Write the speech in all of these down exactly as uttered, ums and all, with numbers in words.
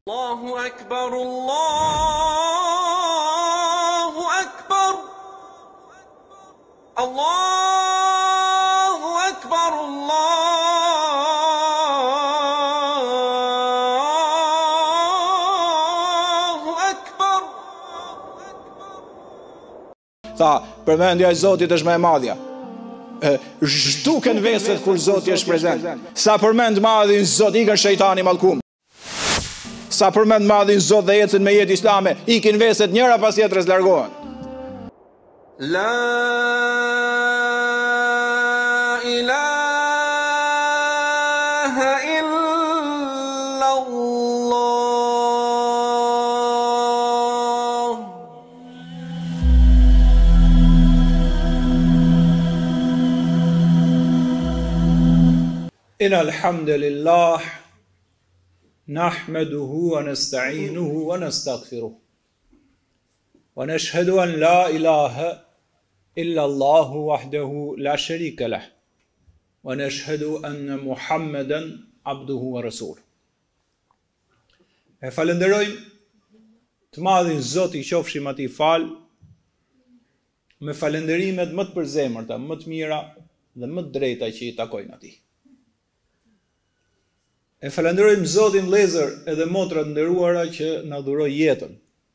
Allahu Akbar, Allahu Akbar, Allahu Akbar, Allahu Akbar. Tha, përmendja e Zotit është më e madhja. Zhduken veset kur Zoti është prezent. Sa përmend madhin Zot, ikën shejtani mallkum. Sa përmend madhin Zot dhe ecën me jetë islame, ikin veset njëra pas tjetrës largohen. La ilaha illa Allah. Innal hamdalillah nahmaduhu wa nasta'inuhu wa nastaghfiruh wa nashhadu an la ilaha illa Allah wahdahu la sharika lah wa nashhadu anna Muhammadan abduhu wa rasuluh. E falenderojmë të madhin Zot, i qofshim atij fal me falenderimet më të përzemërta, më të mira dhe më të drejta që i takojnë atij. E falenderojmë Zotin vëllezër edhe motra të nderuara që na dhuroi jetën.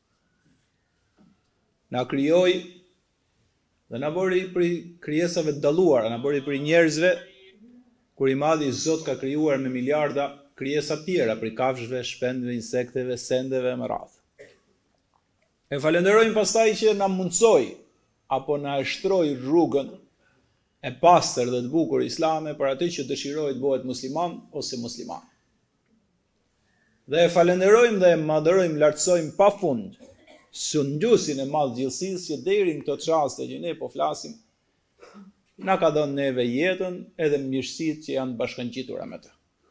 Na krijoi dhe na bëri për krijesave të dalluara, na bëri për njerëzve, kur i madhi Zot ka krijuar me miliarda krijesa të tjera, për kafshëve, shpendëve, insekteve, sendeve me radhë. E falenderojmë pastaj që na mundsoi apo na shtroi rrugën e pastër dhe të bukur islame për atë që dëshiroi të bëhet musliman ose musliman. Dhe e falenderojmë dhe e madhërojmë, lartësojmë pafund sundjusin e madh gjithësisë që deri në këto çaste që ne po flasim, na ka dhënë neve jetën edhe mirësitë që janë bashkangjitura me të.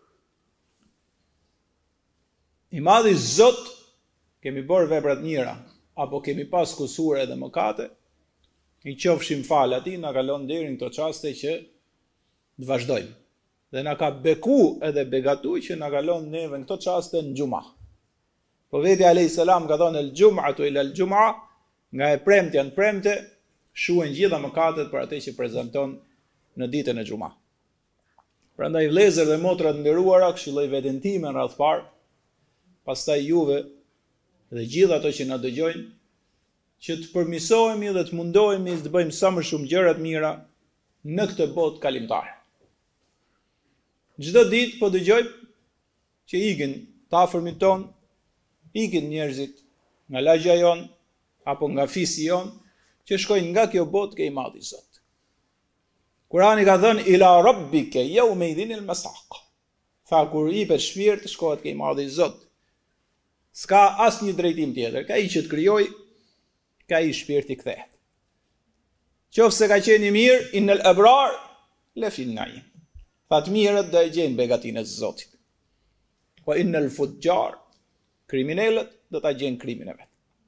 I madhi Zot, kemi bërë vepra të mira, apo kemi pas kusure edhe mëkate, i qofshim fal atij, na kalon deri në këto çaste që të vazhdojmë. Dhe na ka beku edhe begatu që na kalon neve në këto çaste në xhuma. Profeti alayhis salam ka thënë el xhum'atu ila el xhum'a, nga e premtja në premte shuhen gjitha mëkatet për atë që prezanton në ditën e xhuma. Prandaj vëllezër dhe motra të nderuara, këshilloj veten time në radh parë, pastaj juve dhe gjithë ato që na dëgjojnë, që të përmirësohemi dhe të mundohemi të bëjmë sa më shumë gjëra të mira në këtë botë kalimtare. Çdo ditë po dëgjoj që ikin të afërmit ton, ikin njerëzit nga lagja jon apo nga fisi jon, që shkojnë nga kjo botë ke i madhi Zot. Kurani ka thënë ila rabbike yawma idhinil masaq. Tha kur i pet shpirt shkohet ke i madhi Zot. S'ka asnjë drejtim tjetër, ka i që të krijoi, ka i shpirti kthehet. Qofse ka qenë i mirë, innal abrar lafin naim. Fa të mirët dhe e gjenë begatinë e Zotit. Po innal fujjar, kriminalët do ta gjenë krimin e vet.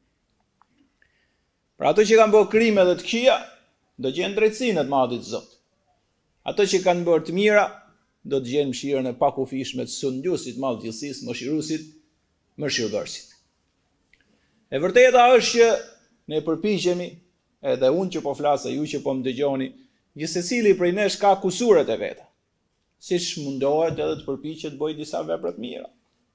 Pra ato që kanë bërë krime dhe të këqija, do gjenë drejtsinë të madhit Zot. Ato që kanë bërë të mira, do të gjenë mëshirën e pakufishme të sundjusit madh gjithësisë, mëshirusit, mëshirëdhënësit. E vërteta është që ne përpiqemi, edhe unë që po flas, ju që po më dëgjoni, gjithsecili prej nesh ka kusuret e veta. Siç mundohet edhe të përpiqet të bëjë disa vepra të mira.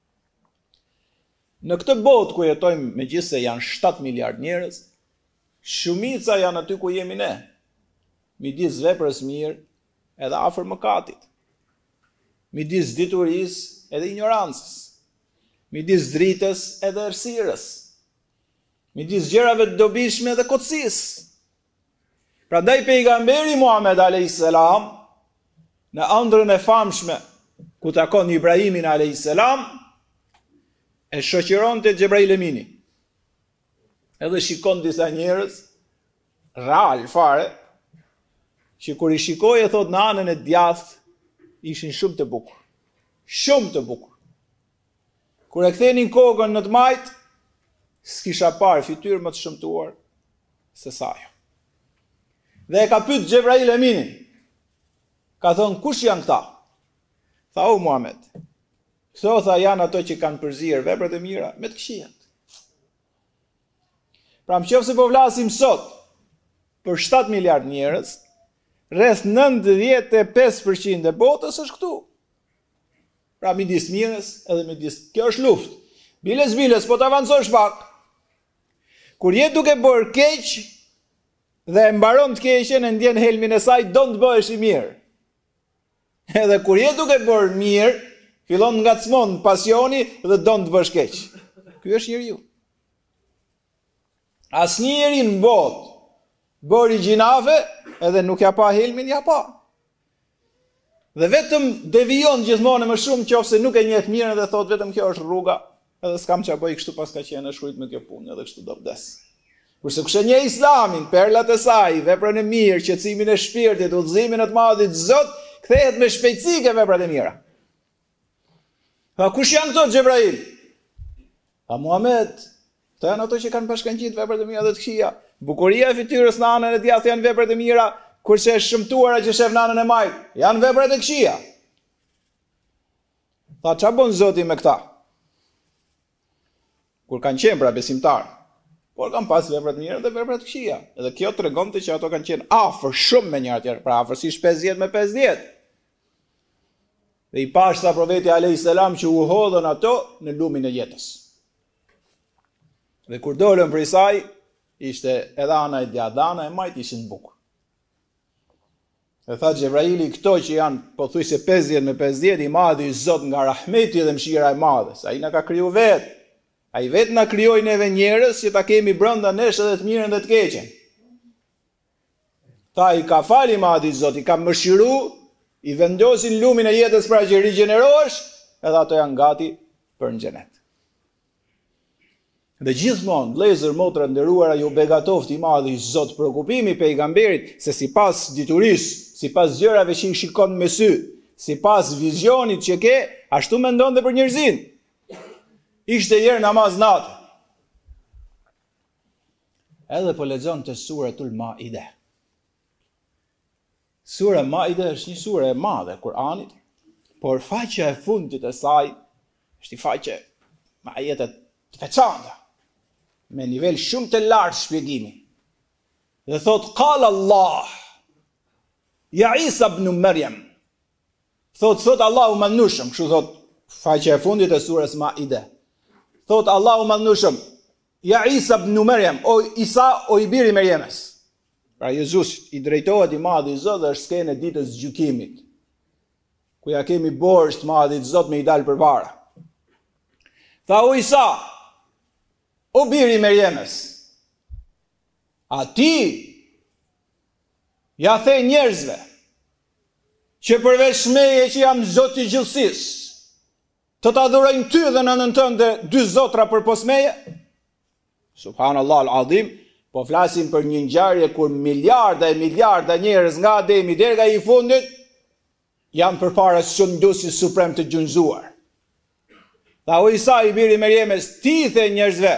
Në këtë botë ku jetojmë, megjithëse janë shtatë miliard njerëz, shumica janë aty ku jemi ne, midis veprës mirë edhe afër mëkatit, midis diturisë edhe ignorancës, midis dritës edhe errësirës, midis gjërave të dobishme dhe kotësisë. Prandaj pejgamberi Muhammed alayhis salam në ëndrrën e famshme ku takon Ibrahimin alayhis salam e shoqëronte Xhehenemi. Edhe shikon disa njerëz real fare që kur i shikoi e thot në anën e djathtë ishin shumë të bukur. Shumë të bukur. Kur e kthenin kokën në të majt, s'kisha parë fytyrë më të shëmtuar se sa ajo. Dhe e ka pyet Xhehenemi. Ka thonë, kush janë këta? Tha, o Muhammed, Këto tha janë ato që kanë përzirë veprat e mira me të këqijat. Pra më qoftë se po flasim sot për shtatë miliard njerëz, rreth nëntëdhjetë e pesë përqind e botës është këtu. Pra midis mirës edhe midis, kjo është luftë. Biles biles, po të avancosh pak. Kur je duke bërë keq dhe e mbaron të keqen e ndjen helmin e saj, do të bëhesh i mirë. Edhe kur je duke bërë mirë, fillon ngacmon pasioni dhe do të bësh keq. Ky është njeriu. Asnjë njeri në botë bëri gjinafe edhe nuk ja pa helmin, ja pa. Dhe vetëm devijon gjithmonë më shumë qofse nuk e njeh mirën dhe thot vetëm kjo është rruga, edhe s'kam ç'a bëj kështu pas ka qenë shkruajt me kjo punë, edhe kështu do vdes. Kurse kush e njeh Islamin, perlat e saj, veprën e mirë, qetësimin e shpirtit, udhëzimin e të Madhit Zot, kthehet me shpejtësi ke veprat e mira. Tha kush janë këto Xhebrail? Tha Muhammed, këto janë ato që kanë bashkangjit veprat e mira dhe të këqija. Bukuria e fytyrës në anën e djathtë janë veprat e mira, kurse e shëmtuara që shef në anën e majt, janë veprat e këqija. Tha ç'a bën Zoti me këta? Kur kanë qenë pra besimtar, por kanë pas veprat mira dhe veprat këqija. Edhe kjo tregonte që ato kanë qenë afër shumë me njëra tjetër, pra afërsisht pesëdhjetë me pesëdhjetë. Dhe i pash sa profeti alayhis salam që u hodhën ato në lumin e jetës. Dhe kur dolën prej saj, ishte edhe ana e djathtë, ana e majt ishin bukur. Dhe tha Xhebraili, këto që janë pothuajse pesëdhjetë me pesëdhjetë, i madhi i Zot nga rahmeti dhe mëshira e madhe, sa ai na ka kriju vetë. Ai vetë na krijoi neve njerëz që ta kemi brenda nesh edhe të mirën dhe të keqen. Tha i ka fali madhi i Zot, i ka mëshiru, i vendosin lumin e jetës pra që rigjenerohesh, edhe ato janë gati për në xhenet. Dhe gjithmonë, vëllezër, motra nderuara, ju begatofti i madhi i Zot shqetësimi pejgamberit se sipas diturisë, sipas gjërave që i shikon me sy, sipas vizionit që ke, ashtu mendon dhe për njerëzin. Ishte herë namaz natë. Edhe po lexon të suratul Maide. Sura Maide është një sure e madhe e Kur'anit, por faqja e fundit e saj është një faqe me ajete të veçanta, me nivel shumë të lartë shpjegimi. Dhe thot qala Allah, ja Isa ibn Maryam. Thot thot Allahu madhnushëm, kështu thot faqja e fundit e surës Maide. Thot Allahu madhnushëm, ja Isa ibn Maryam, o Isa, o i biri Merjemes. Pra Jezusit i drejtohet i madhi i Zot dhe është skenë e ditës gjykimit, ku ja kemi borxh të madhit Zot me i dalë përpara. Tha o Isa, o biri Merjemes, a ti ja the njerëzve që përveç meje që jam Zoti i gjithësisë, të të adhurojnë ty dhe në nënën tënde dy zotra për posmeje? Subhanallah al-Adhim, po flasim për një ngjarje kur miliarda e miliarda njerëz nga Ademi deri nga i fundit janë përpara shënduesit suprem të gjunjëzuar. Tha o Isa i biri Merjemes, ti the njerëzve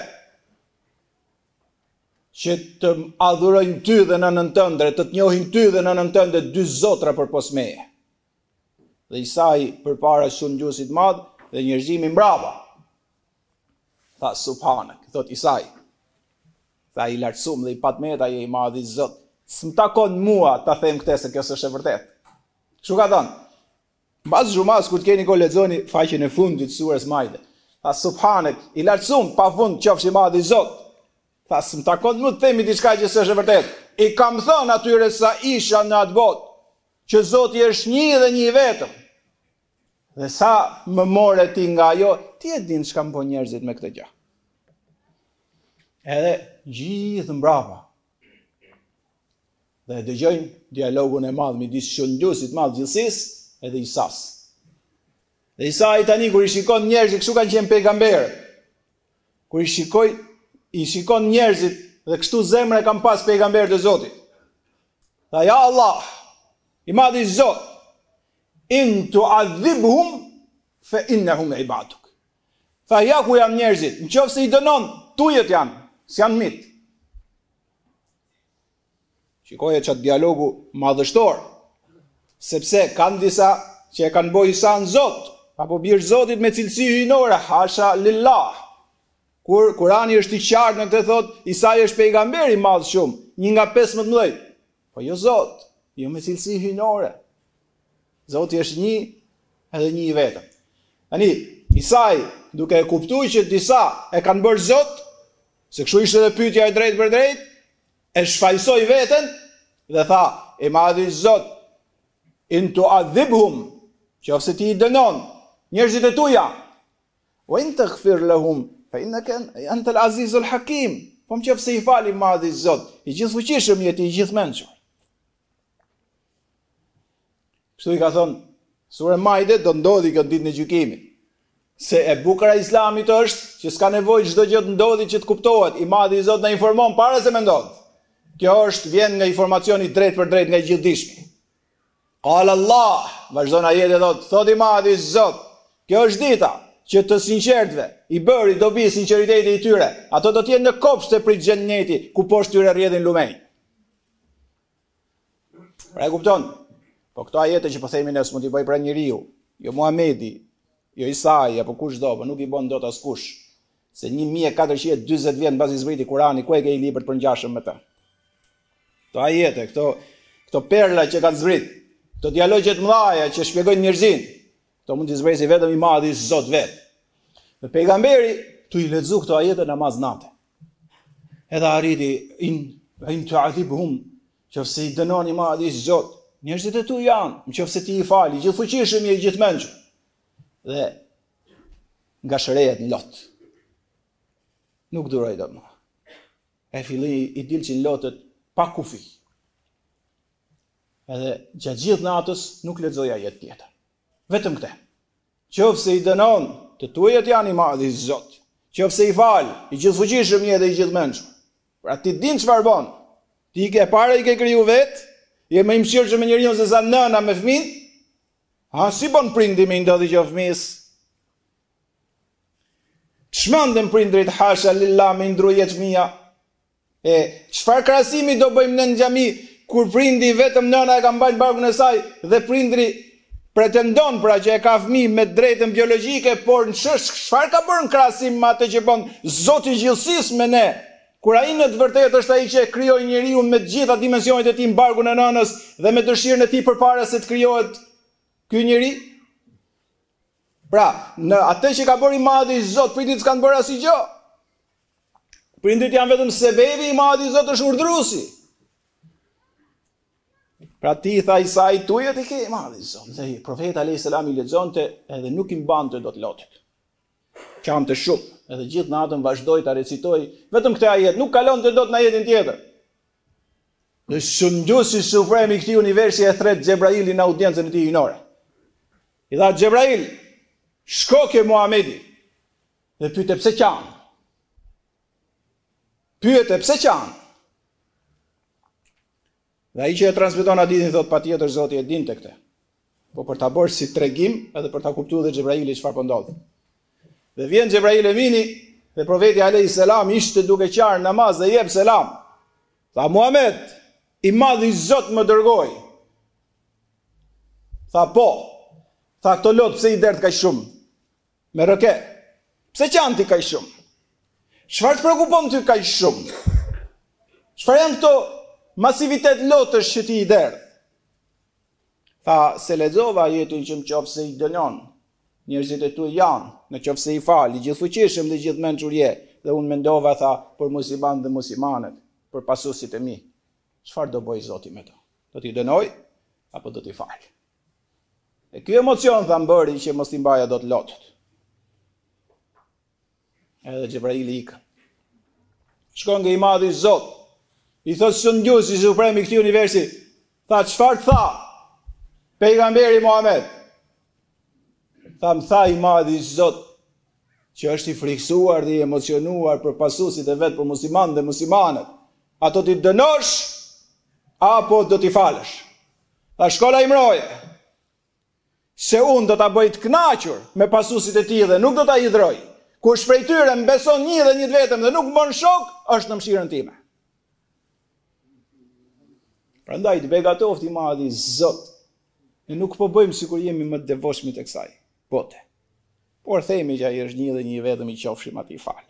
që të adhurojnë ty dhe në nënën tënde, të të njohin ty dhe në nënën tënde dy zotra për posmeje. Dhe Isa i përpara shënduesit madh dhe njerëzimi mbrapa. Tha subhanak, thot Isai. Tha i lartësum dhe i patmeta je i madhi Zot. S'm takon mua ta them këtë se kjo s'është e vërtetë. Kështu ka thënë. Mbas xhumas kur të keni ko lexoni faqen e fundit të surës Maide. Tha subhanak, i lartësum pafund qofshi i madhi Zot. Tha s'm takon mua të themi diçka që s'është e vërtetë. I kam thënë atyre sa isha në atë botë që Zoti është një dhe një vetëm. Dhe sa më more ti nga ajo, ti e din çka më bën njerëzit me këtë gjë. Edhe gjithë mbrapa. Dhe dëgjojnë dialogun e madh midis shënduesit madh gjithësisë edhe Isas. Dhe Isa i tani kur i shikon njerëzit, kështu kanë qenë pejgamberët. Kur i shikoj, i shikon njerëzit dhe kështu zemra e kanë pas pejgamberët e Zotit. Tha ja Allah, i madhi Zot, in tu'adhibhum fa innahum ibaduk. Tha ja ku janë njerëzit, nëse i dënon, tujet janë, s'janë mit. Shikoje çat dialogu madhështor, sepse kanë disa që e kanë bërë Isa në Zot, apo birë Zotit me cilësi hyjnore, hasha lillah. Kur Kurani është i qartë në këtë thot, Isai është pejgamber i madh shumë, një nga pesëmbëdhjetë. Po jo Zot, jo me cilësi hyjnore. Zoti është një edhe një i vetëm. Tani, Isai, duke e kuptuar që disa e kanë bërë Zot, se kështu ishte edhe pyetja e drejtë për drejtë, e shfaqsoi veten dhe tha, e madhi Zot, in tu'adhibhum, qofse ti i dënon njerëzit e tuja, wa in taghfir lahum fa innaka antal azizul hakim. Po nëse i fali madhi Zot, i gjithfuqishëm jeti, i gjithmençur. Kështu i ka thonë, sura Maide do ndodhi këtë ditë në gjykimit. Se e bukura e Islamit është që s'ka nevojë çdo gjë të ndodhi që të kuptohet, i madhi Zot na informon para se më ndodh. Kjo është vjen nga informacioni drejt për drejt nga i gjithdijshmi. Qala Allah, vazhdon ajeti thot, thot i madhi Zot, kjo është dita që të sinqertëve i bëri dobi sinqeriteti i tyre, ato do të jenë në kopshte për xheneti, ku poshtë tyre rrjedhin lumej. Pra e kupton? Po këto ajete që po themi ne s'mund t'i bëj pra njeriu, jo Muhamedi, jo Isai apo kushdo, po nuk i bën dot askush. Se një mijë e katërqind e dyzet vjet mbasi zbriti Kurani, ku e ke i libër për ngjashëm me të? Këto ajete, këto këto perla që kanë zbrit, këto dialogje të mëdha që shpjegojnë njerëzin, këto mund t'i zbresi vetëm i madhi Zot vet. Dhe pejgamberi tu i lexu këto ajete namaz natë. Edhe arriti in in tu'adhibhum, qofse i dënon i madhi Zot, njerëzit e tu janë, nëse ti i fali, gjithfuqishëm je i gjithmençur. Dhe nga shërejet në lot. Nuk duroj dot më. E filli i dilçin lotët pa kufi. Edhe gjatë gjithë natës nuk lexoja jetë tjetër. Vetëm këtë. Qofse i dënon, të tuajat janë i madhi Zot. Qofse i fal, i gjithfuqishëm je dhe i gjithmençur. Pra ti din çfarë bën. Ti ke para i ke kriju vet, je më i mëshirshëm me njeriu se sa nëna me fëmin. Ha, si bon prindi me ndodhi që fëmis? Çmendën prindrit hasha lillah me ndru jetë fëmia. E çfarë krahasimi do bëjmë në xhami kur prindi vetëm nëna e ka mbajtur barkun e saj dhe prindri pretendon pra që e ka fëmijë me drejtën biologjike, por në çfarë ka bërë në krahasim me atë që bën Zoti i gjithësisë me ne? Kur ai në të vërtetë është ai që krijoi njeriu me të gjitha dimensionet e tij në barkun e nënës dhe me dëshirën e tij përpara se të krijohet ky njeri. Pra, në atë që ka bërë i madhi Zot, prindit s'kan bërë asgjë. Prindit janë vetëm sebebi, i madhi Zot është urdhëruesi. Pra ti tha Isai tujet i ke i madhi Zot. Dhe profeti alayhis salam i lexonte edhe nuk i mbante dot lotit. Qante shumë, edhe gjithë natën vazhdoi ta recitoi vetëm këtë ajet, nuk kalonte dot në ajetin tjetër. Në shënduesi suprem i këtij universi e thret Xhebraili në audiencën e tij hyjnore. I tha Xhebrail, shko ke Muhamedi dhe pyete pse qan. Pyete pse qan. Dhe ai që e transmeton hadithin thot patjetër Zoti e dinte këtë. Po për ta bërë si tregim edhe për ta kuptuar dhe Xhebraili çfarë po ndodh. Dhe vjen Xhebrail Emini dhe profeti alayhis salam ishte duke qarë namaz dhe jep selam. Tha Muhammed, i madhi Zot më dërgoi. Tha po. Tha këto lot pse i dert kaq shumë? Me rëke. Pse qan ti kaq shumë? Çfarë të shqetëson ty kaq shumë? Çfarë janë këto masivitet lotësh që ti i dert? Tha se lexova ajetin që nëse i dënon njerëzit e tu janë, nëse i fal, i gjithfuqishëm dhe gjithmençur je, dhe unë mendova tha për musliman dhe muslimanet, për pasuesit e mi. Çfarë do bëj Zoti me to? Do t'i dënoj apo do t'i fal? E ky emocion tha mbëri që mos t'i mbaja dot lotët. Edhe Xhebraili ikën. Shkon nga i madhi Zot. I thot shënduesi suprem i këtij universi, tha çfarë tha pejgamberi Muhammed? Tha më tha i madhi Zot që është i friksuar dhe i emocionuar për pasuesit e vet, për musliman dhe muslimanet. Ato ti dënosh apo do t'i falësh? Tha shkolla i mroje. Se unë do t'a bëj të kënaqur me pasuesit e tij dhe nuk do t'a hidhroj. Kush prej tyre më beson një dhe një të vetëm dhe nuk më bën shok, është në mëshirën time. Prandaj të begatoft i madhi Zot. Ne nuk po bëjmë sikur jemi më të devotshëm tek kësaj bote. por themi që ai është një dhe një vetëm, i qofshim atij fal.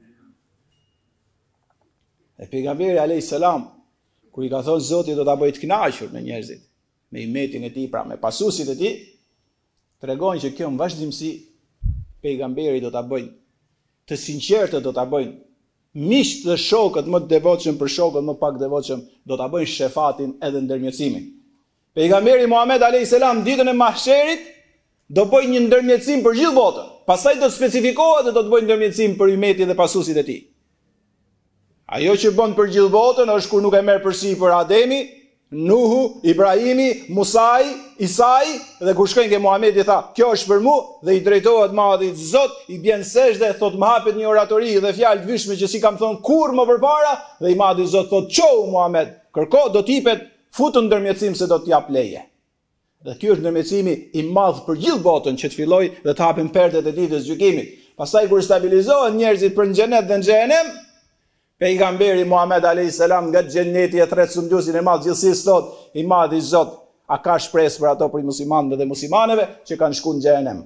E pejgamberi alayhis salam, kur i ka thonë Zoti do ta bëj të kënaqur me njerëzit, me imetin e tij, pra me pasuesit e tij, tregon që kjo në vazhdimsi pejgamberi do ta bëjnë, të sinqertët do ta bëjnë, miqt dhe shokët më të devotshëm për shokët më pak devotshëm do ta bëjnë shefatin edhe ndërmjetësimin. Pejgamberi Muhammed alayhis salam ditën e mahsherit do bëjë një ndërmjetësim për gjithë botën. Pastaj do specifikohet dhe do të bëjë ndërmjetësim për umetin dhe pasuesit e tij. Ajo që bën për gjithë botën është kur nuk e merr përsipër Ademi, Nuhu, Ibrahimi, Musai, Isai, dhe kur shkojnë ke Muhamedi tha, kjo është për mua, dhe i drejtohet madhit Zot, i bjen sejdë, thot më hapet një oratori dhe fjalë të vyshme që si kam thonë kur më përpara, dhe i madhi Zot thot çou Muhamed, kërko do t'jipet futën ndërmjetësim se do t'jap leje. Dhe ky është ndërmjetësimi i madh për gjithë botën që të filloj dhe të hapen perdet e ditës gjykimit. Pastaj kur stabilizohen njerëzit për në xhenet dhe në xhehenem, pejgamberi Muhammed alayhis salam nga xheneti e thret sundjuesin e madh gjithësisë thot, i madhi Zot, a ka shpresë për ato për muslimanëve dhe muslimaneve që kanë shkuar në xhehenem.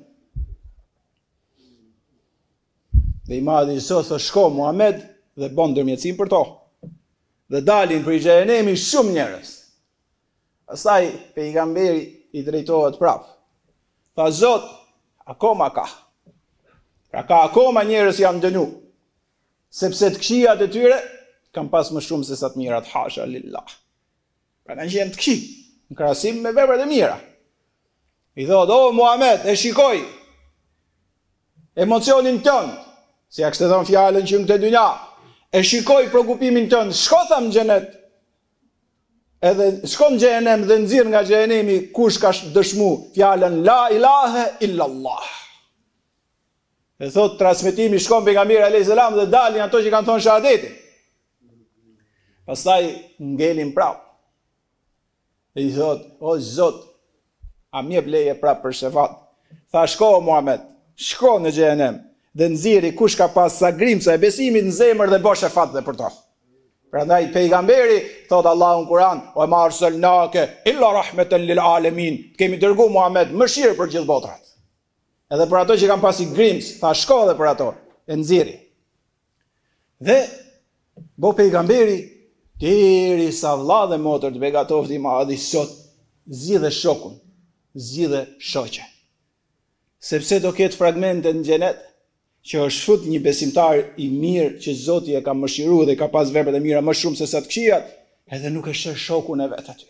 Dhe i madhi Zot thot, shko Muhammed dhe bën ndërmjetësim për to. Dhe dalin për xhehenemi shumë njerëz. Pastaj pejgamberi i drejtohet prap. Tha Zot, akoma ka. Pra ka akoma njerëz janë dënu. Sepse të këqijat e tyre kanë pas më shumë se sa të mirat, hasha lillah. Pra kanë qenë të këqij në krahasim me veprat e mira. I thot, o Muhammed, e shikoj emocionin tënd, si ja kishte thënë fjalën që në këtë dynja, e shikoj shqetësimin tënd, shko tham në xhenet. Edhe shko në xhehenem dhe nxirr nga xhehenemi kush ka dëshmu fjalën la ilahe illallah. E thot transmetimi shkon pejgamberi alayhis salam dhe dalin ato që kanë thonë shahadetin. Pastaj ngelin prap. E i thot, o Zot, a më jep leje prap për shefat. Tha shko Muhammed, shko në xhehenem dhe nxirri kush ka pas sa grimca e besimit në zemër dhe bësh shefat dhe për to. Prandaj pejgamberi thot Allahu në Kur'an, o ma arsalnake illa rahmatan lil alamin. Kemi dërguar Muhammed mëshirë për gjithë botrat. Edhe për ato që kanë pasi grims, tha shko edhe për ato, e nxirri. Dhe, bo pejgamberi, deri sa vlla dhe motër të begatofti madhi sot, zgjidhe shokun, zgjidhe shoqe. Sepse do ketë fragmente në xhenet, që është fut një besimtar i mirë që Zoti e ka mëshiruar dhe ka pas veprat e mira më shumë se sa të këqijat, edhe nuk e sheh shokun e vet aty.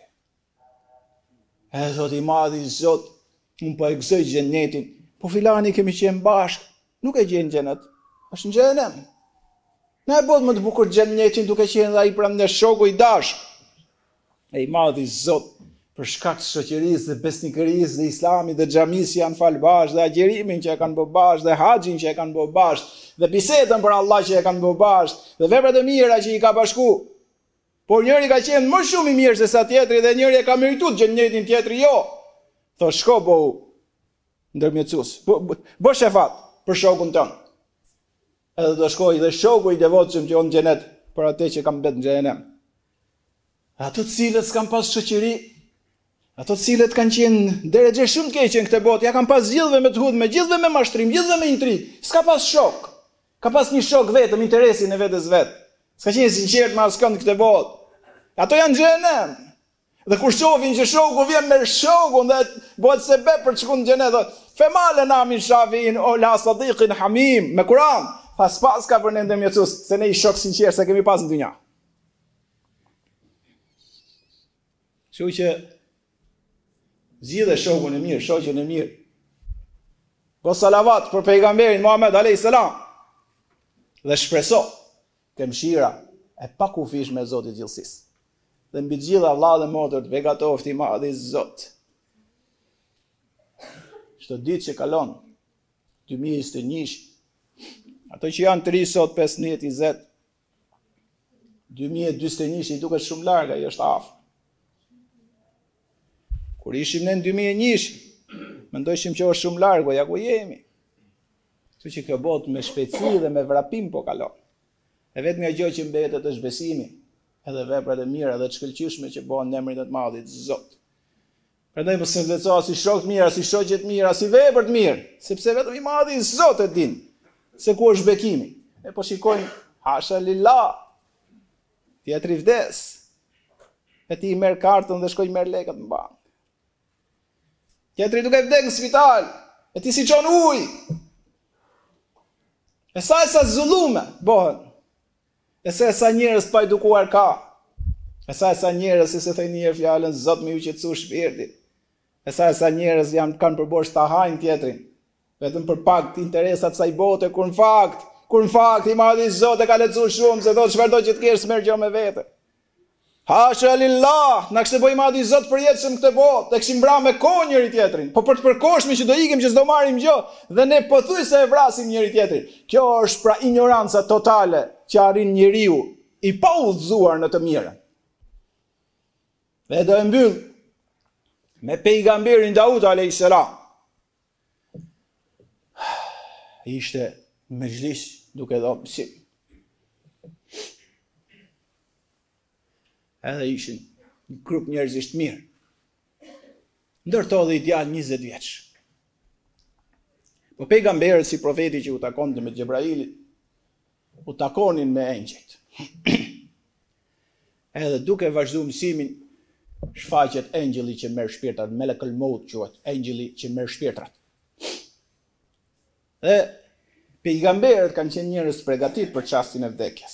Edhe thot i madhi Zot, unë po e gëzoj xhenetin, po filani kemi qenë bashkë, nuk e gjenë xhenet, është në xhehenem. Na e bot më të bukur xhenetin duke qenë dhe ai pranë shoku i dashur. E i madhi Zot, për shkak të shoqërisë dhe besnikërisë dhe islamit dhe xhamisë janë fal bashkë, dhe agjerimin që e kanë bërë bashkë, dhe haxhin që e kanë bërë bashkë, dhe bisedën për Allah që e kanë bërë bashkë, dhe veprat e mira që i ka bashku. Por njëri ka qenë më shumë i mirë se sa tjetri dhe njëri e ka merituar xhenetin, tjetri jo. Thotë shko po ndërmjetësues, bë shefat për shokun tënd. Edhe do shkoj dhe shoku i devotshëm që on në xhenet për atë që kam bet në xhehenem. Ato të cilët s'kan pas shoqëri, ato të cilët kanë qenë drejtë shumë të keqe në këtë botë, ja kanë pas gjithëve me të hudhme, gjithëve me mashtrim, gjithëve me intrigë. S'ka pas shok. Ka pas një shok vetëm, interesin e vetes vet. S'ka qenë sinqert me askënd në këtë botë. Ato janë në xhehenem. Dhe kur shohin që shoku vjen me shokun dhe bëhet sebeb për të shkuar në xhenet, female namin shafin o la sadiqin hamim me Kur'an. Tha s'pas ka për ne ndërmjetësues, se ne i shok sinqert se kemi pas në dynja. Kështu që zgjidhe shokun e mirë, shoqën e mirë. Go salavat për pejgamberin Muhammed alayhis salam. Dhe shpreso të mëshira e pakufishme e Zotit gjithësisë. Dhe mbi të gjitha vëlla dhe motër të begatofti madhi Zot. Çdo ditë që kalon dy mijë e njëzet e një, ato që janë të ri sot pesëmbëdhjetë njëzet, dy mijë e njëzet e një i duket shumë larg, ai është afër. Kur ishim ne në dy mijë e një, mendojshim që është shumë larg, po ja ku jemi. Kështu që kjo botë me shpejtësi dhe me vrapim po kalon. E vetmja gjë që mbetet është besimi, edhe veprat e mira dhe të shkëlqyeshme që bëhen në emrin e të Madhit Zot. Prandaj mos e leco si shok të mirë, si shoqe të mirë, si vepër të mirë, sepse vetëm i madhi Zot e din se ku është bekimi. Ne po shikojmë, hasha lillah, tjetri vdes, e ti i merr kartën dhe shkoj merr lekët në bankë. Tjetri duke vdek në spital, e ti si qon ujë. E sa e sa zullume bëhen, e sa e sa njerëz pa edukuar ka, e sa e sa njerëz, si se thej një fjalën, Zot më ju qetësu shpirtin, e sa e sa njerëz janë kanë përbosh ta hajnë tjetrin, vetëm për pak të interesat sa i bote, kur në fakt, kur në fakt i madhi Zot e ka lecu shumë, se thotë çfarëdo që të kesh s'merr gjë me vete. Hasha lillah, na kishte bëj madhi Zot për jetën këtë botë, të kishim bra me kohë njëri tjetrin, po për të përkohshme që do ikim që s'do marrim gjë, dhe ne pothuajse e vrasim njëri tjetrin. Kjo është pra ignoranca totale që arrin njeriu i pa udhëzuar në të mirën. Dhe do e mbyll me pejgamberin Daud alayhis salam. Ishte në mezhlis duke dhënë mësim. Edhe ishin një grup njerëzish të mirë. Ndërto dhe i djalë njëzet vjeç. Po pejgamberët si profeti që u takonte me Xhebrailin, u takonin me engjëjt. Edhe duke vazhduar mësimin, shfaqet engjëlli që merr shpirtrat, melekul maut quhet, engjëlli që merr shpirtrat. Dhe pejgamberët kanë qenë njerëz të përgatitur për çastin e vdekjes.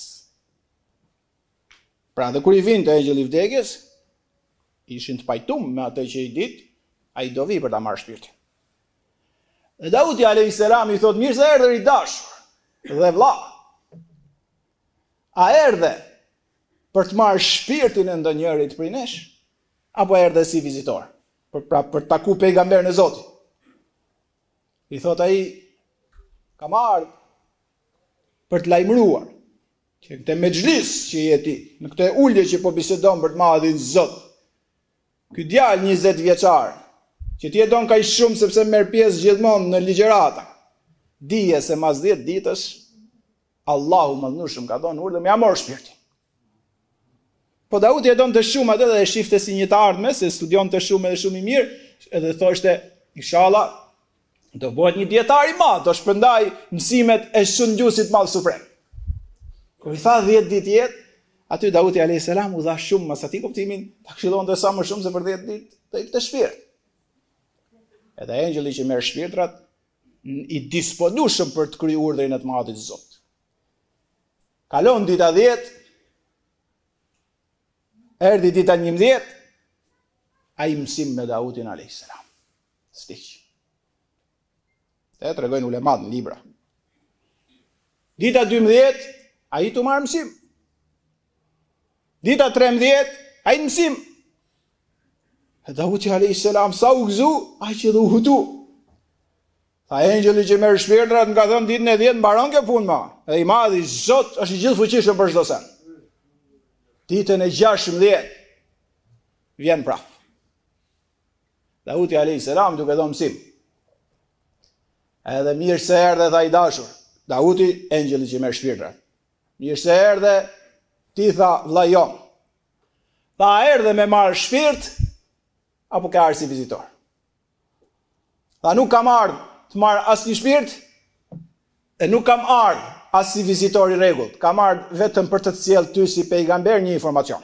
Pra dhe kur i vinte engjëlli i vdekjes, ishin të pajtuar me atë që i ditë, ai do vi për ta marrë shpirtin. Dhe Daudi alayhis salam i thot: "Mirë se erdhe i dashur dhe vlla. A erdhe për të marrë shpirtin e ndonjërit prej nesh, apo erdhe si vizitor, për pra për të taku pejgamberin e Zotit?" I thot ai: "Kam ardhur për të lajmëruar që këtë mexhlis që jeti, në këtë ulje që po bisedon për të madhin Zot, ky djalë njëzet vjeçar, që ti e don kaq shumë sepse merr pjesë gjithmonë në ligjerata, dije se mas dhjetë ditësh Allahu madhnushëm ka dhënë urdhë me amor shpirtin." Po Daudi e don të shumë atë dhe e shifte si një të ardhme, se studion të shumë edhe shumë i mirë, edhe thoshte, inshallah, do bëhet një dietar i madh, do shpërndaj mësimet e shëngjuesit madh suprem. Kur i tha dhjetë ditë jetë, aty Daudi alayhis salam u dha shumë mas atij kuptimin, ta këshillonte sa më shumë se për dhjetë ditë të ikte shpirt. Edhe engjëlli që merr shpirtrat i disponueshëm për të kryer urdhrin e të madhit Zot. Kalon dita dhjetë, erdhi dita njëmbëdhjetë, ai mësim me Daudin alayhis salam. Stiq. Te tregojnë ulemat në libra. Dita dymbëdhjetë, ai tu marr mësim. Dita trembëdhjetë, ai mësim. E Daudi alayhis salam sa u gëzu, ai që dhe u hutu. Tha engjëlli që merr shpirtrat, më ka thënë ditën e dhjetë mbaron kjo punë ma. Edhe i madhi Zot është i gjithë fuqishëm për çdo sen. Ditën e gjashtëmbëdhjetë vjen prap. Daudi alayhis salam duke dhënë mësim. Edhe mirë se erdhe tha i dashur, Daudi, engjëlli që merr shpirtrat. Mirë se erdhe, ti tha vlla jon. Tha erdhe me marr shpirt, apo ka ardhur si vizitor? Tha nuk kam ardhur të marr asnjë shpirt, e nuk kam ardhur as si vizitor i rregullt, kam ardhur vetëm për të të sjellë ty si pejgamber një informacion.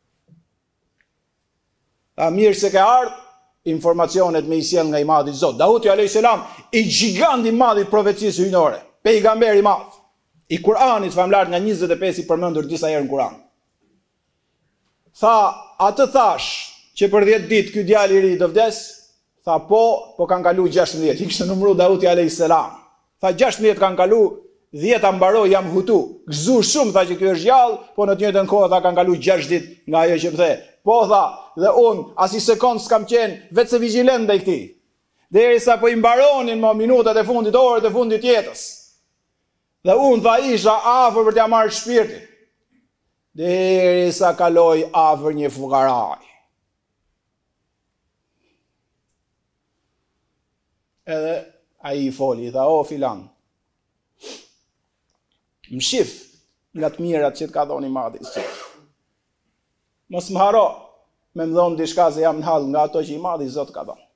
Tha mirë se ka ardhur, informacionet me i sjell nga i madhi Zot. Daudi alayhis salam, i gjigant i madh i profecisë hyjnore, pejgamber i madh, i Kur'anit famlar nga njëzet e pesë i përmendur disa herë në Kur'an. Tha, atë thash që për dhjetë ditë ky djalë i ri do vdes? Tha po, po kanë kalu gjashtëmbëdhjetë. I kishte numëruar Daudi alayhis salam. Tha gjashtëmbëdhjetë kanë kalu, dhjetë mbaroi jam hutu. Gëzu shumë tha që ky është gjallë, po në të njëjtën kohë tha kanë kalu gjashtë ditë nga ajo që më the. Po tha, dhe unë as i sekond s'kam qenë vetë se vigjilent ndaj këtij. Derisa po i mbaronin më minutat e fundit, orët e fundit jetës. Dhe unë tha isha afër për t'ja marrë shpirtin. Derisa kaloi afër një fukaraj. Edhe ai i foli, tha o filan. Më shif nga të mirat që të ka dhoni madhi. Mos më haro, me më dhonë diçka se jam në hall nga ato që i madhi Zot ka dhënë.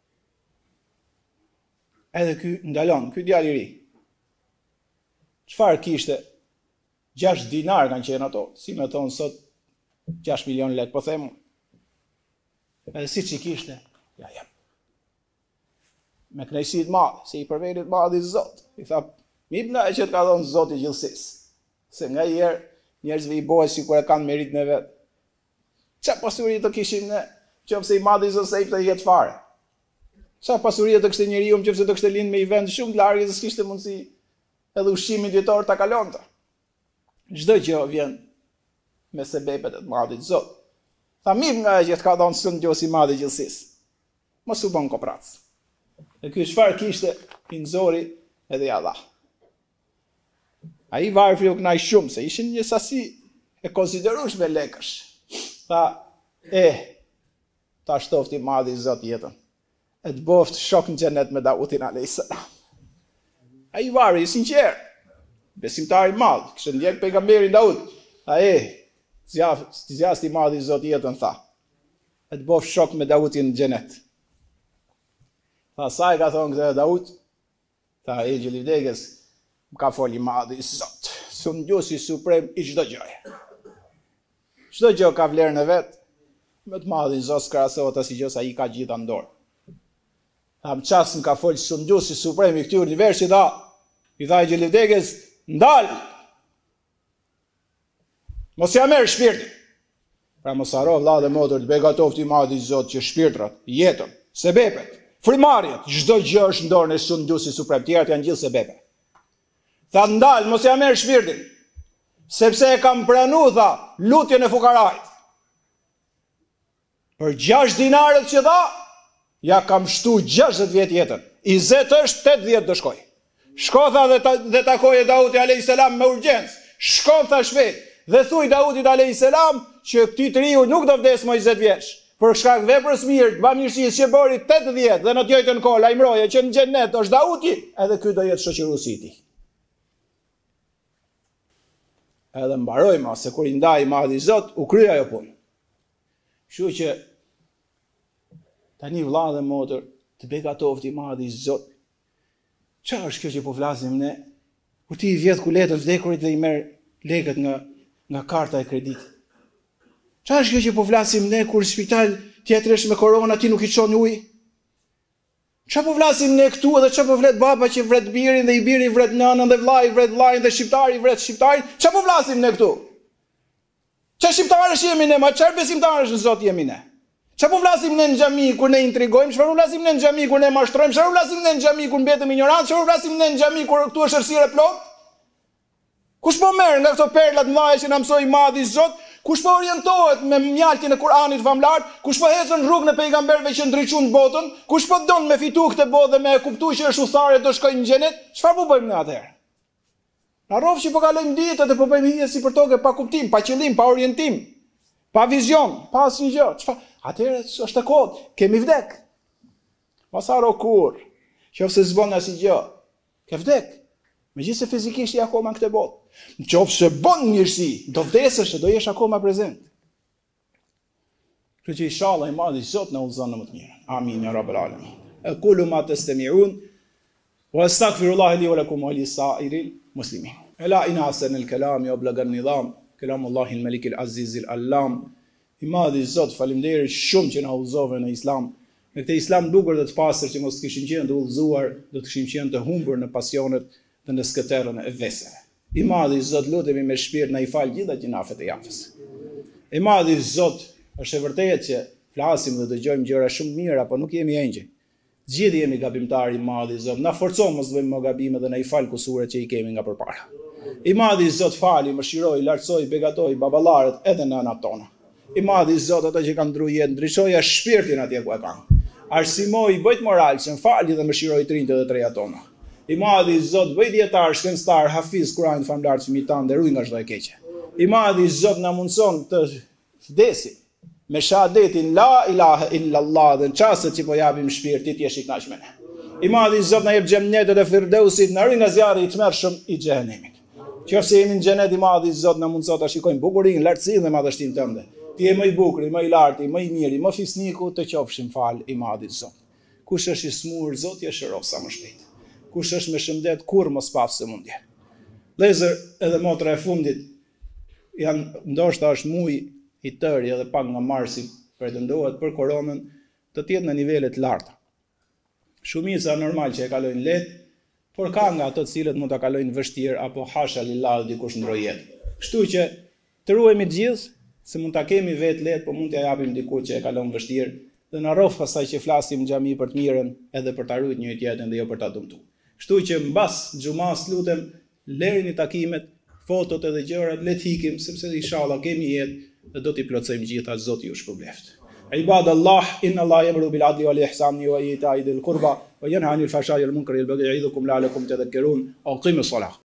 Edhe ky ndalon, ky djalë i ri. Çfarë kishte? gjashtë dinar kanë qenë ato, si me thonë sot gjashtë milion lek, po them. Edhe si që i kishte, ja jam. Me kënaqësi të madhe, se i përmendet madhi Zot. I tha, mirë nga e që të ka dhënë Zoti i gjithësisë. Se nga herë njerëzve i bëhet sikur e kanë meritën e vet. Çfarë pasuri të kishim ne, qofse i madhi Zot se i të jetë fare. Çfarë pasuri të kishte njeriu qofse të kishte lind me i vend shumë të largë, se s'kishte mundësi edhe ushqimin ditor ta kalonte. Çdo gjë vjen me sebepet e të madhit Zot. Tha mirë nga e që të ka dhënë Zoti Gjosi i madhi gjithësisë. Mos u bën koprac. E ky çfarë kishte, i nxori edhe ja dha. Ai varfri u kënaq shumë se ishin një sasi e konsiderueshme lekësh. Tha, e, ta shtofti madhi Zot jetën. E të boft shok në xhenet me Dautin alayhis salam. Ai varri i sinqert, besimtar i madh, kishte ndjek pejgamberin Daud. Tha, e, zjasti madhi Zot jetën, tha. E të boft shok me Dautin në xhenet. Tha, sa e ka thonë këtë Daud? Tha, e Gjellivdegës, më ka foli madhi Zot, sun gjusi suprem i çdo gjëje. Çdo gjë ka vlerën e vet, me të madhin Zot s'krahasohet asnjë gjë sa ai ka gjitha në dorë. Tha, më ças më ka fol sun gjusi suprem i këtij universi, da, i tha i Gjellivdegës, ndal. Mos ja merr shpirtin. Pra mos haro vëlla dhe motër të begatofti madhi Zot që shpirtrat, jetën, sebepet, frimarjet, çdo gjë është në dorën e sun gjusi suprem, tjerat janë gjithë sebepe. Tha ndal, mos ja merr shpirtin, sepse e kam pranu, tha, lutjen e fukarajt. Për gjashtë dinarët që dha, ja kam shtu gjashtëdhjetë vjet jetën. njëzet është, tetëdhjetë do shkoj. Shko, tha, dhe, ta, dhe takoje Dauti alayhis salam me urgjencë. Shko, tha shpejt, dhe thuj Dautit alayhis salam që këtij triu nuk do vdes më njëzet vjeç. Për shkak veprës mirë, të bamirësisë që bëri tetëdhjetë dhe në të njëjtën kohë lajmëroje që në xhenet është Dauti, edhe ky do jetë shoqëruesi i tij. Edhe mbarojmë, se kur i ndaj madhi Zot, u krye ajo punë. Kështu që tani vëlla dhe motër, të begatofti madhi Zot. Çfarë është kjo që po flasim ne? Kur ti i vjedh kuletën vdekurit dhe i merr lekët nga nga karta e kreditit. Çfarë është kjo që po flasim ne kur në spital tjetresh me korona ti nuk i çon ujë? Çfarë po flasim ne këtu edhe çfarë po flet baba që vret birin dhe i biri vret nënën dhe vllai vret vllain dhe shqiptari vret shqiptarin? Çfarë po flasim ne këtu? Çfarë shqiptarësh jemi ne, ma çfarë besimtarësh në Zot jemi ne? Çfarë po flasim ne në xhami kur ne intrigojmë? Çfarë po flasim ne në xhami kur ne mashtrojmë? Çfarë po flasim ne në xhami kur mbetëm ignorantë? Çfarë po flasim ne në xhami kur këtu është errësirë plot? Kush po merr nga këto perla të mëdha që na mësoi madhi Zot? Kush po orientohet me mjaltin e Kur'anit famlar? Kush po ecën rrugën e pejgamberëve që ndriçuan botën? Kush po don me fitu këtë botë dhe me kuptuar që është udhëtare do shkojnë në xhenet? Çfarë po bëjmë ne atëherë? Na rrofë që po kalojmë ditët e po bëjmë hije si për tokë pa kuptim, pa qëllim, pa orientim, pa vizion, pa asnjë gjë. Çfarë? Atëherë është e kohë, kemi vdek. Mos haro kur, qofse s'bën asnjë gjë, ke vdek. Megjithëse fizikisht je akoma në këtë botë. Nëse bën mirësi, do vdesësh e do jesh akoma prezent. Kështu që inshallah i madhi Zot na udhëzon në më të mirën. Amin ya rabbal alamin. Aqulu ma tastami'un wa astaghfirullaha li wa lakum wa lisa'iril muslimin. Ela in ahsan al-kalam ya ablaga an-nizam, kalamullahi al-malik al-aziz al-allam. I madhi Zot, faleminderit shumë që na udhëzove në Islam. Në këtë Islam dukur dhe të pastër që mos kishin qenë të udhëzuar, do të kishin qenë të humbur në pasionet dhe në skëterën e veseve. I madhi Zot, lutemi me shpirt na i fal gjitha gjinafet e javës. I madhi Zot, është e vërtetë që flasim dhe dëgjojmë gjëra shumë mira, por nuk jemi engjëj. Gjithë jemi gabimtarë, i madhi Zot. Na forco mos bëjmë më gabime dhe na i fal kusuret që i kemi nga përpara. I madhi Zot, fali, mëshiroj, lartësoj, begatoj baballarët edhe nënat tona. I madhi Zot, ata që kanë ndruar jetë, ndriçoja shpirtin atje ku e kanë. Arsimoj, bëjt moral, që fali dhe mëshiroj trinjtë dhe trejat tona. I madhi Zot, bëj dietar, shkencëtar, hafiz, Kur'an famlar që mitan dhe ruaj nga çdo e keqe. I madhi Zot na mundson të vdesim me shahadetin la ilaha illallah dhe në çastet që po japim shpirtit ti jesh i kënaqur me ne. I madhi Zot na jep xhenetin e firdausit, na ruaj nga zjarri i tmerrshëm i xhehenemit. Qofse jemi në xhenet, i madhi Zot na mundson ta shikojmë bukurinë, lartësinë dhe madhështinë tënde. Ti je më i bukuri, më i larti, më i miri, më fisniku, të qofshim fal i madhi Zot. Kush është i smur, Zot ja shërof sa më shpejt. Kush është me shëndet, kur mos paf së mundje. Lezër edhe motra e fundit, janë, ndoshta është muj i tërë edhe pak nga marsi, pretendohet për koronën, të tjetë në nivelet larta. Shumica normal që e kalojnë lehtë, por ka nga ato të cilët mund ta kalojnë vështirë apo hasha lillah dikush ndroi jetë. Kështu që të ruhemi të gjithë, se mund ta kemi vetë lehtë, por mund t'ia japim dikujt që e kalon vështirë, dhe na rrof pastaj që flasim në xhami për të mirën, edhe për ta ruajtur njëri tjetrin dhe jo për ta dëmtuar. Kështu që mbas xumas lutem lërini takimet, fotot edhe gjërat, le të hikim sepse inshallah kemi jetë dhe do t'i plotësojmë gjitha, Zoti ju shpërblet. عباد الله إن الله يأمر بالعدل والإحسان وإيتاء ذي القربى وينهى عن الفحشاء والمنكر والبغي يعظكم لعلكم تذكرون أقيموا الصلاة